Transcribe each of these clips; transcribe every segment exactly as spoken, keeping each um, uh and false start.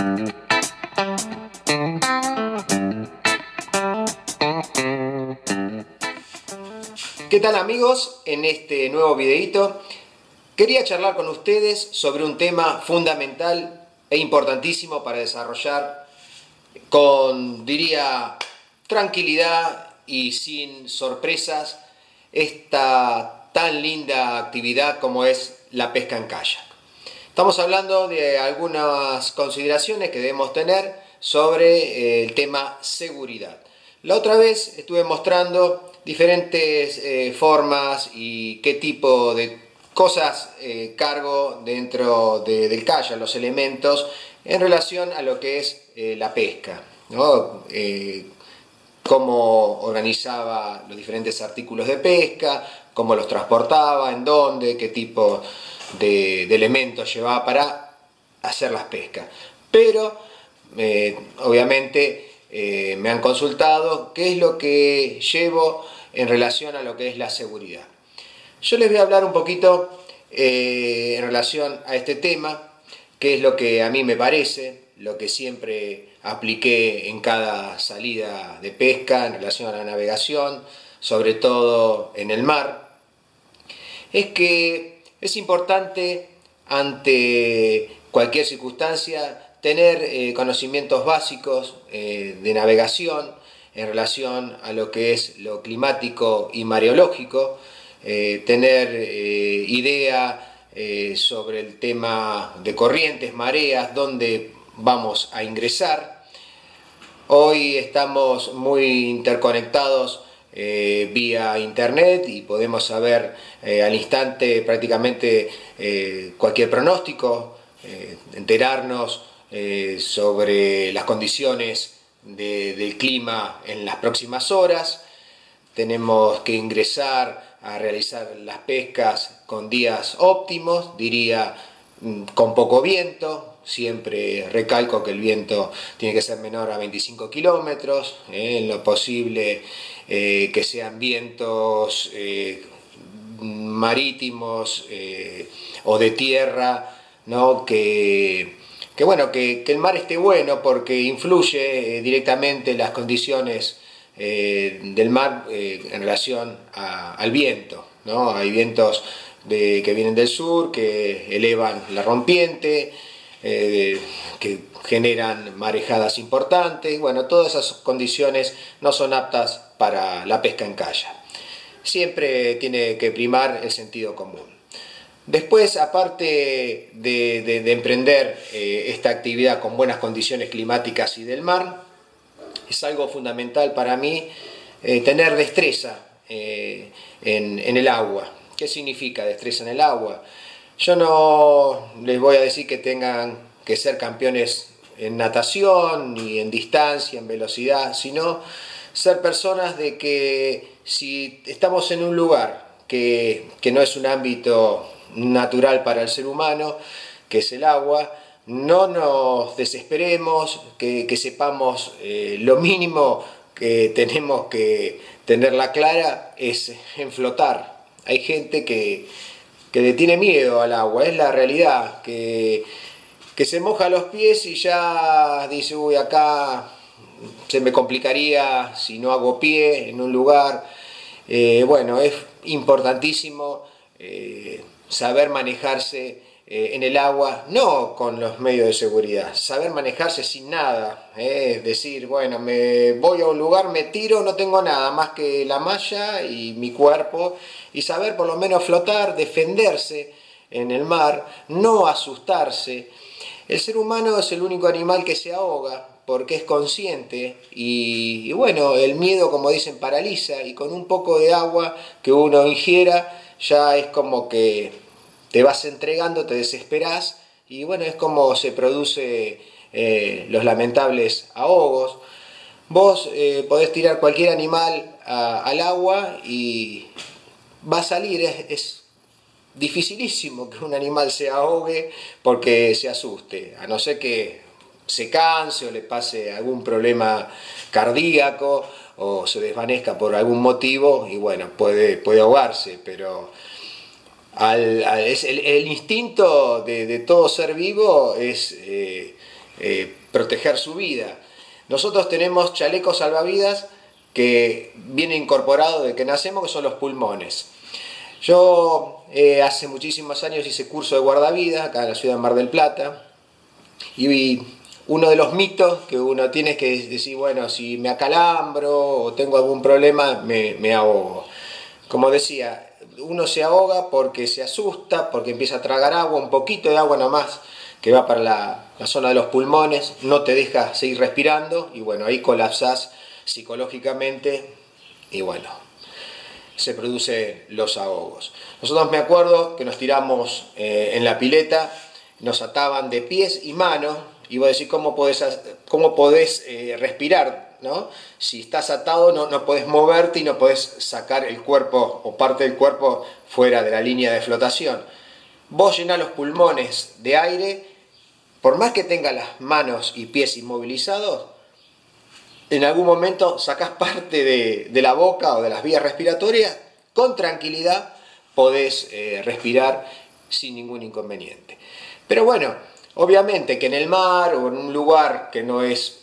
¿Qué tal amigos? En este nuevo videito quería charlar con ustedes sobre un tema fundamental e importantísimo para desarrollar con, diría, tranquilidad y sin sorpresas esta tan linda actividad como es la pesca en kayak. Estamos hablando de algunas consideraciones que debemos tener sobre el tema seguridad. La otra vez estuve mostrando diferentes eh, formas y qué tipo de cosas eh, cargo dentro de, del kayak, los elementos en relación a lo que es eh, la pesca, ¿no? Eh, cómo organizaba los diferentes artículos de pesca, cómo los transportaba, en dónde, qué tipo de, de elementos llevaba para hacer las pescas. Pero eh, obviamente eh, me han consultado qué es lo que llevo en relación a lo que es la seguridad. Yo les voy a hablar un poquito eh, en relación a este tema, qué es lo que a mí me parece, lo que siempre apliqué en cada salida de pesca en relación a la navegación, sobre todo en el mar. Es que es importante ante cualquier circunstancia tener eh, conocimientos básicos eh, de navegación en relación a lo que es lo climático y mareológico, eh, tener eh, idea eh, sobre el tema de corrientes, mareas, dónde vamos a ingresar. Hoy estamos muy interconectados eh, vía internet y podemos saber eh, al instante prácticamente eh, cualquier pronóstico, eh, enterarnos eh, sobre las condiciones De, del clima en las próximas horas. Tenemos que ingresar a realizar las pescas con días óptimos, diría con poco viento. Siempre recalco que el viento tiene que ser menor a veinticinco kilómetros, eh, en lo posible eh, que sean vientos eh, marítimos eh, o de tierra, ¿no? que Que bueno, que, que el mar esté bueno porque influye eh, directamente las condiciones eh, del mar eh, en relación a, al viento, ¿no? Hay vientos de, que vienen del sur que elevan la rompiente, eh, que generan marejadas importantes. Bueno, todas esas condiciones no son aptas para la pesca en kayak. Siempre tiene que primar el sentido común. Después, aparte de, de, de emprender eh, esta actividad con buenas condiciones climáticas y del mar, es algo fundamental para mí eh, tener destreza eh, en, en el agua. ¿Qué significa destreza en el agua? Yo no les voy a decir que tengan que ser campeones en natación, ni en distancia, en velocidad, sino ser personas de que si estamos en un lugar que, que no es un ámbito natural para el ser humano, que es el agua, no nos desesperemos, que, que sepamos eh, lo mínimo que tenemos que tenerla clara es en flotar. Hay gente que, que le tiene miedo al agua, es la realidad, que, que se moja los pies y ya dice, uy, acá se me complicaría si no hago pie en un lugar. Eh, bueno, es importantísimo eh, saber manejarse eh, en el agua, no con los medios de seguridad, saber manejarse sin nada, eh, es decir, bueno, me voy a un lugar, me tiro, no tengo nada más que la malla y mi cuerpo, y saber por lo menos flotar, defenderse en el mar, no asustarse. El ser humano es el único animal que se ahoga porque es consciente y, y bueno, el miedo, como dicen, paraliza, y con un poco de agua que uno ingiera ya es como que te vas entregando, te desesperás y bueno, es como se produce eh, los lamentables ahogos. Vos eh, podés tirar cualquier animal a, al agua y va a salir, es, es dificilísimo que un animal se ahogue porque se asuste, a no ser que se canse o le pase algún problema cardíaco o se desvanezca por algún motivo y bueno, puede, puede ahogarse, pero al, al, es el, el instinto de, de todo ser vivo es eh, eh, proteger su vida. Nosotros tenemos chalecos salvavidas que viene incorporado de que nacemos, que son los pulmones. Yo eh, hace muchísimos años hice curso de guardavidas acá en la ciudad de Mar del Plata, y uno de los mitos que uno tiene es que decir, bueno, si me acalambro o tengo algún problema, me, me ahogo. Como decía, uno se ahoga porque se asusta, porque empieza a tragar agua, un poquito de agua nomás que va para la, la zona de los pulmones, no te deja seguir respirando, y bueno, ahí colapsás psicológicamente, y bueno, se producen los ahogos. Nosotros, me acuerdo que nos tiramos eh, en la pileta, nos ataban de pies y manos, y vos decís, ¿cómo podés, cómo podés eh, respirar, ¿no? Si estás atado no, no podés moverte y no podés sacar el cuerpo o parte del cuerpo fuera de la línea de flotación. Vos llenás los pulmones de aire, por más que tengas las manos y pies inmovilizados, en algún momento sacás parte de, de la boca o de las vías respiratorias, con tranquilidad podés eh, respirar sin ningún inconveniente. Pero bueno, obviamente que en el mar o en un lugar que no es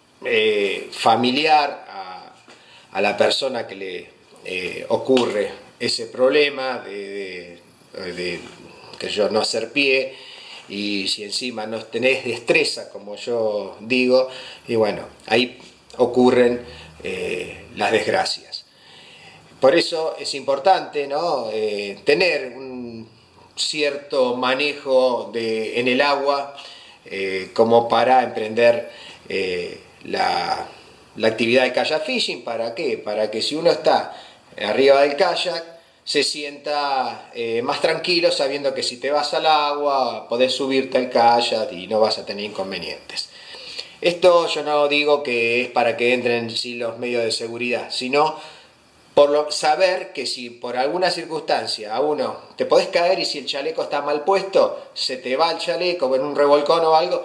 eh, familiar a, a la persona que le eh, ocurre ese problema de, de, de que yo no hacer pie, y si encima no tenés destreza, como yo digo, y bueno, ahí ocurren eh, las desgracias. Por eso es importante, ¿no? eh, tener un cierto manejo de, en el agua, eh, como para emprender eh, la, la actividad de kayak fishing. ¿Para qué? Para que si uno está arriba del kayak se sienta eh, más tranquilo, sabiendo que si te vas al agua podés subirte al kayak y no vas a tener inconvenientes. Esto yo no digo que es para que entren sin los medios de seguridad, sino por lo, saber que si por alguna circunstancia a uno te podés caer, y si el chaleco está mal puesto, se te va el chaleco en un revolcón o algo,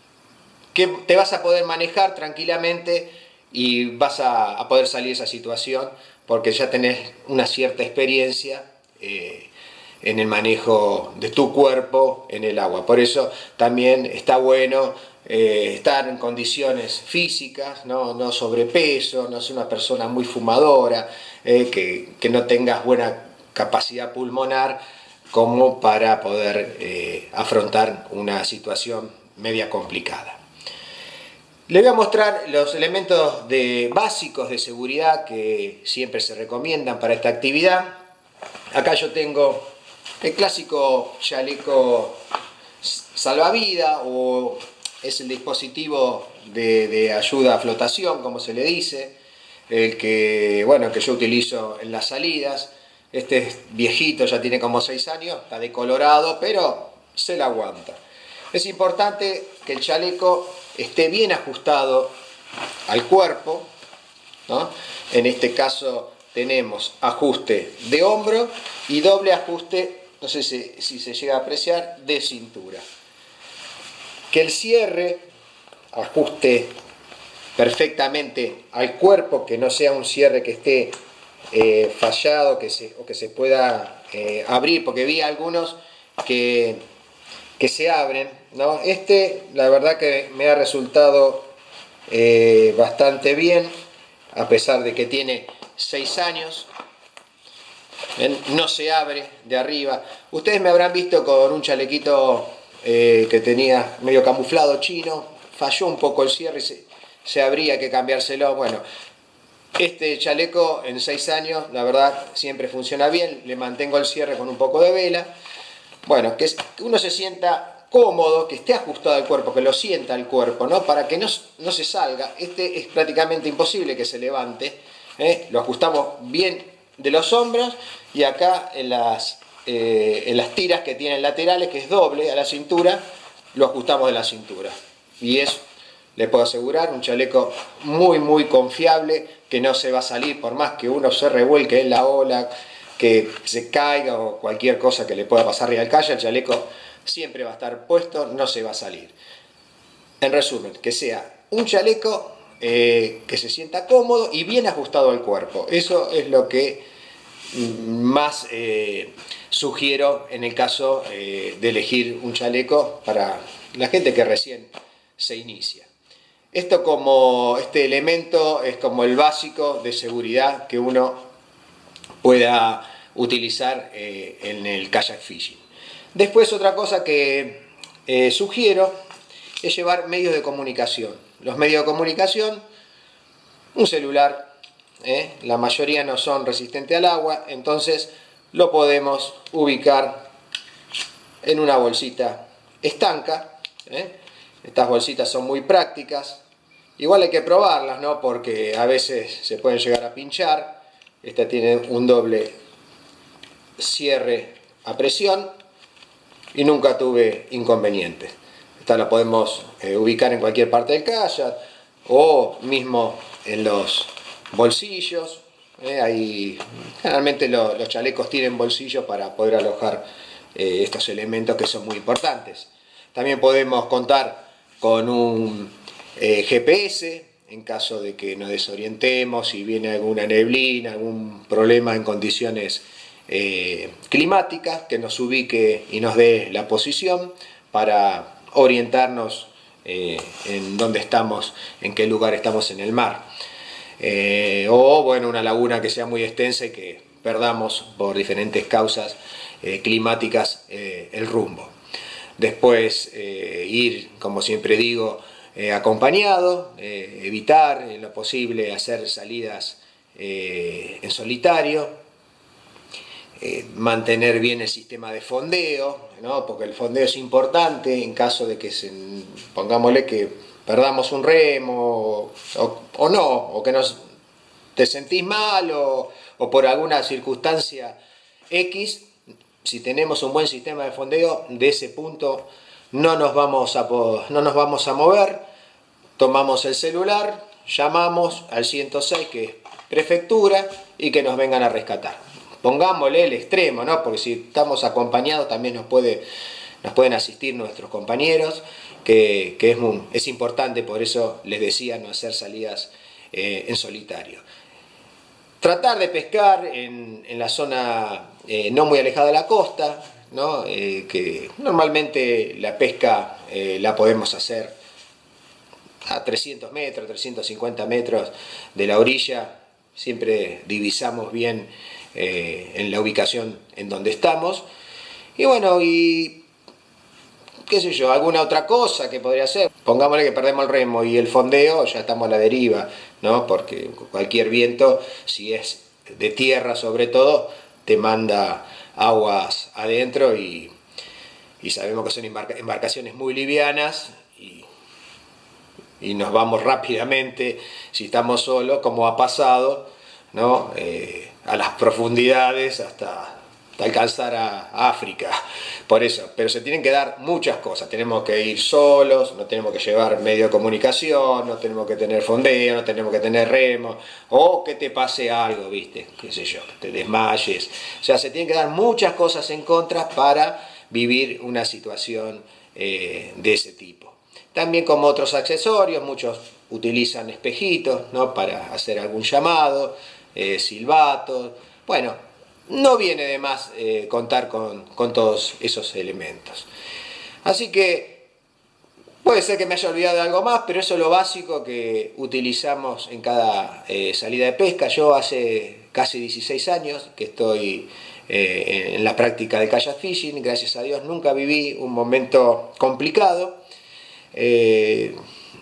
que te vas a poder manejar tranquilamente y vas a, a poder salir de esa situación, porque ya tenés una cierta experiencia eh, en el manejo de tu cuerpo en el agua. Por eso también está bueno eh, estar en condiciones físicas, no, no sobrepeso, no ser una persona muy fumadora, eh, que, que no tengas buena capacidad pulmonar como para poder eh, afrontar una situación media complicada. Les voy a mostrar los elementos de, básicos de seguridad que siempre se recomiendan para esta actividad. Acá yo tengo el clásico chaleco salvavidas, o es el dispositivo de, de ayuda a flotación, como se le dice, el que, bueno, que yo utilizo en las salidas. Este es viejito, ya tiene como seis años, está decolorado, pero se la aguanta. Es importante que el chaleco esté bien ajustado al cuerpo, ¿no? En este caso tenemos ajuste de hombro y doble ajuste, no sé si, si se llega a apreciar, de cintura. Que el cierre ajuste perfectamente al cuerpo, que no sea un cierre que esté eh, fallado, que se, o que se pueda eh, abrir, porque vi algunos que, que se abren, ¿no? Este, la verdad que me ha resultado eh, bastante bien, a pesar de que tiene seis años. ¿Ven? No se abre de arriba. Ustedes me habrán visto con un chalequito eh, que tenía medio camuflado chino, falló un poco el cierre y se, se abría, que cambiárselo. Bueno, este chaleco en seis años, la verdad, siempre funciona bien. Le mantengo el cierre con un poco de vela. Bueno, que uno se sienta cómodo, que esté ajustado al cuerpo, que lo sienta el cuerpo, ¿no? Para que no, no se salga. Este es prácticamente imposible que se levante, ¿eh? Lo ajustamos bien de los hombros, y acá en las, eh, en las tiras que tienen laterales, que es doble a la cintura, lo ajustamos de la cintura. Y es, les puedo asegurar, un chaleco muy muy confiable, que no se va a salir por más que uno se revuelque en la ola, que se caiga o cualquier cosa que le pueda pasar arriba al kayak. El chaleco siempre va a estar puesto, no se va a salir. En resumen, que sea un chaleco eh, que se sienta cómodo y bien ajustado al cuerpo. Eso es lo que más eh, sugiero en el caso eh, de elegir un chaleco para la gente que recién se inicia. Esto como, este elemento es como el básico de seguridad que uno pueda utilizar eh, en el kayak fishing. Después otra cosa que eh, sugiero es llevar medios de comunicación. Los medios de comunicación, un celular, ¿eh? La mayoría no son resistentes al agua, entonces lo podemos ubicar en una bolsita estanca, ¿eh? Estas bolsitas son muy prácticas. Igual hay que probarlas, ¿no? Porque a veces se pueden llegar a pinchar. Esta tiene un doble cierre a presión y nunca tuve inconvenientes. Esta la podemos eh, ubicar en cualquier parte del kayak o mismo en los bolsillos. Eh, hay, generalmente lo, los chalecos tienen bolsillos para poder alojar eh, estos elementos que son muy importantes. También podemos contar con un Eh, G P S en caso de que nos desorientemos, si viene alguna neblina, algún problema en condiciones eh, climáticas, que nos ubique y nos dé la posición para orientarnos eh, en dónde estamos, en qué lugar estamos en el mar. Eh, o bueno, una laguna que sea muy extensa y que perdamos por diferentes causas eh, climáticas eh, el rumbo. Después eh, ir, como siempre digo, Eh, acompañado, eh, evitar en lo posible hacer salidas eh, en solitario, eh, mantener bien el sistema de fondeo, ¿no? Porque el fondeo es importante en caso de que se, pongámosle que perdamos un remo o, o no, o que nos, te sentís mal o, o por alguna circunstancia X, si tenemos un buen sistema de fondeo, de ese punto no nos vamos a, no nos vamos a mover, tomamos el celular, llamamos al ciento seis, que es prefectura, y que nos vengan a rescatar. Pongámosle el extremo, ¿no? Porque si estamos acompañados también nos, puede, nos pueden asistir nuestros compañeros, que, que es, muy, es importante, por eso les decía no hacer salidas eh, en solitario. Tratar de pescar en, en la zona eh, no muy alejada de la costa, ¿no? Eh, que normalmente la pesca eh, la podemos hacer a trescientos metros, trescientos cincuenta metros de la orilla. Siempre divisamos bien eh, en la ubicación en donde estamos. Y bueno, y qué sé yo, alguna otra cosa que podría ser. Pongámosle que perdemos el remo y el fondeo, ya estamos a la deriva, ¿no? Porque cualquier viento, si es de tierra sobre todo, te manda aguas adentro y, y sabemos que son embarca, embarcaciones muy livianas y, y nos vamos rápidamente, si estamos solos, como ha pasado, ¿no? Eh, a las profundidades hasta, hasta alcanzar a, a África. Por eso, pero se tienen que dar muchas cosas. Tenemos que ir solos, no tenemos que llevar medio de comunicación, no tenemos que tener fondeo, no tenemos que tener remo, o que te pase algo, ¿viste? Qué sé yo, que te desmayes. O sea, se tienen que dar muchas cosas en contra para vivir una situación eh, de ese tipo. También como otros accesorios, muchos utilizan espejitos, ¿no? Para hacer algún llamado, eh, silbatos. Bueno, no viene de más eh, contar con, con todos esos elementos. Así que puede ser que me haya olvidado de algo más, pero eso es lo básico que utilizamos en cada eh, salida de pesca. Yo hace casi dieciséis años que estoy eh, en la práctica de kayak fishing. Gracias a Dios nunca viví un momento complicado. Eh,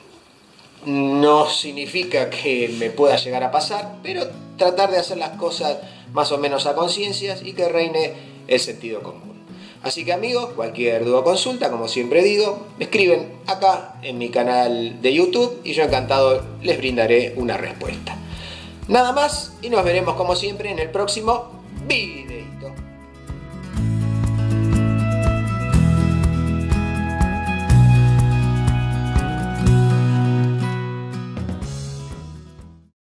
no significa que me pueda llegar a pasar, pero tratar de hacer las cosas más o menos a conciencias y que reine el sentido común. Así que amigos, cualquier duda o consulta, como siempre digo, me escriben acá en mi canal de YouTube y yo encantado les brindaré una respuesta. Nada más y nos veremos como siempre en el próximo video.